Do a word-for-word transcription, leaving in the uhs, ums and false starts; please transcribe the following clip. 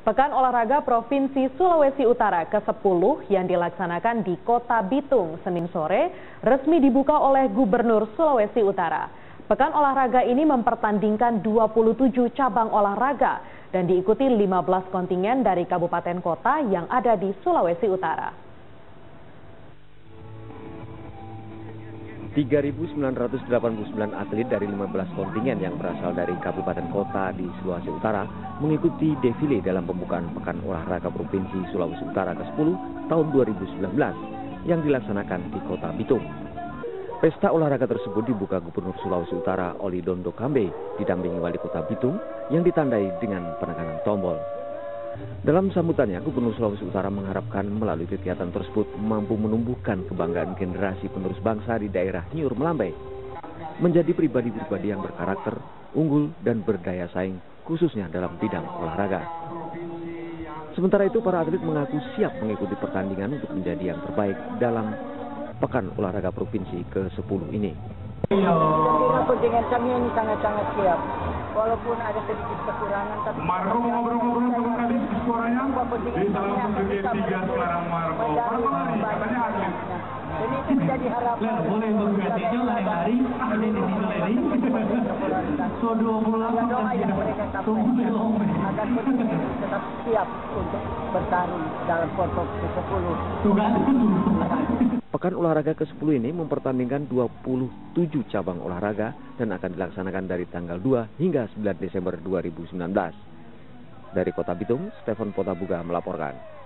Pekan Olahraga Provinsi Sulawesi Utara ke sepuluh yang dilaksanakan di Kota Bitung Senin sore resmi dibuka oleh Gubernur Sulawesi Utara. Pekan olahraga ini mempertandingkan dua puluh tujuh cabang olahraga dan diikuti lima belas kontingen dari kabupaten kota yang ada di Sulawesi Utara. tiga ribu sembilan ratus delapan puluh sembilan atlet dari lima belas kontingen yang berasal dari kabupaten kota di Sulawesi Utara mengikuti defile dalam pembukaan Pekan Olahraga Provinsi Sulawesi Utara ke sepuluh tahun dua ribu sembilan belas yang dilaksanakan di Kota Bitung. Pesta olahraga tersebut dibuka Gubernur Sulawesi Utara Oli Dondo Kambe didampingi Wali Kota Bitung yang ditandai dengan penekanan tombol. Dalam sambutannya, Gubernur Sulawesi Utara mengharapkan melalui kegiatan tersebut mampu menumbuhkan kebanggaan generasi penerus bangsa di daerah Nyur Melambai, menjadi pribadi-pribadi yang berkarakter, unggul, dan berdaya saing, khususnya dalam bidang olahraga. Sementara itu, para atlet mengaku siap mengikuti pertandingan untuk menjadi yang terbaik dalam Pekan Olahraga Provinsi ke sepuluh ini. Kontingen kami ini sangat-sangat siap. Walaupun ada sedikit kekurangan, tapi Marco Marco beruntung kali suaranya di dalam bagian tiga sekarang Marco. Marco lari, katanya atlet. Jadi itu menjadi harapan. Boleh bergantinya lari-lari, ada di sini lari. So dua puluh delapan doa yang mereka sampaikan agar kontingen tetap siap untuk bertarung dalam kelompok ke sepuluh. Pekan olahraga ke sepuluh ini mempertandingkan dua puluh tujuh cabang olahraga dan akan dilaksanakan dari tanggal dua hingga sembilan Desember dua ribu sembilan belas. Dari Kota Bitung, Stefan Potabuga melaporkan.